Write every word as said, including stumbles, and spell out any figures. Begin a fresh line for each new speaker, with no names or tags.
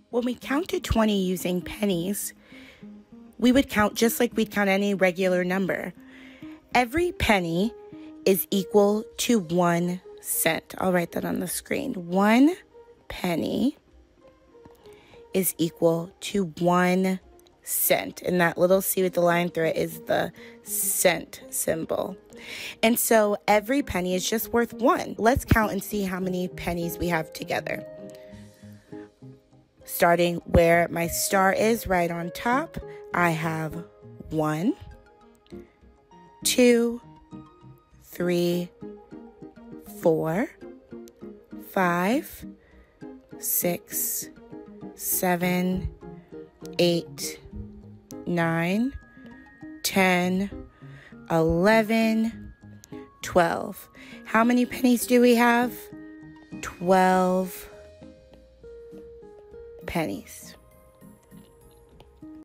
When we count to twenty using pennies, we would count just like we'd count any regular number. Every penny is equal to one cent. I'll write that on the screen. One penny is equal to one cent. And that little C with the line through it is the cent symbol. And so every penny is just worth one. Let's count and see how many pennies we have together. Starting where my star is, right on top, I have one, two, three, four, five, six, seven, eight, nine, ten, eleven, twelve. How many pennies do we have? twelve pennies.